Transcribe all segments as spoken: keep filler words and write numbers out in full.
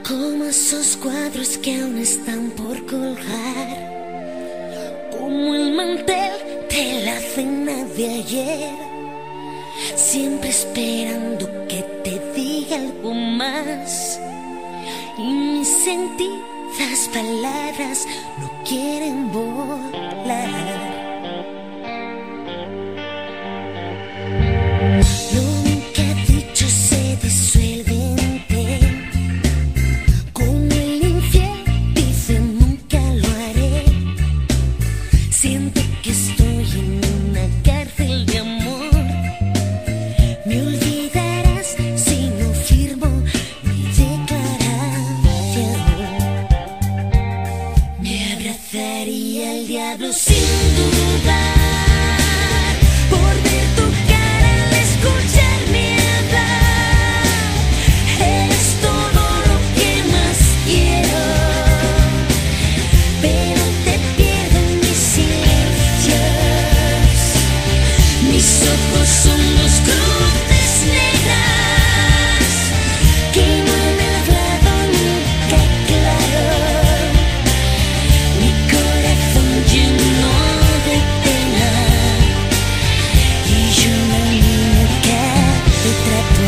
Como esos cuadros que aún están por colgar, como el mantel de la cena de ayer, siempre esperando que te diga algo más. Y mis sentidas palabras no quieren volar. Siento que estoy en una cárcel de amor. Me olvidarás si no firmo mi declaración. Me abrazaría el diablo sin dudar, por ver tu cara al escucharme hablar. Eres todo lo que más quiero, pero te pierdo en mis silencios. Mis ojos son dos cruces negras que no han hablado nunca claro. Mi corazón lleno de pena y yo una niña que te trato.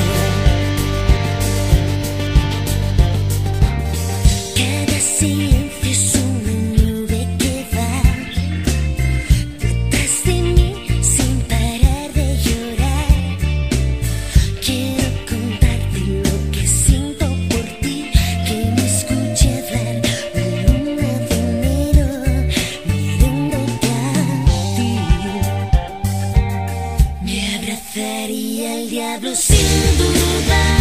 Cada silencio es una nube que va detrás de mí sin parar de llorar. Quiero contarte lo que siento por ti, que me escuche hablar la luna de enero mirándote a ti. Me abrazaría el diablo sin dudar.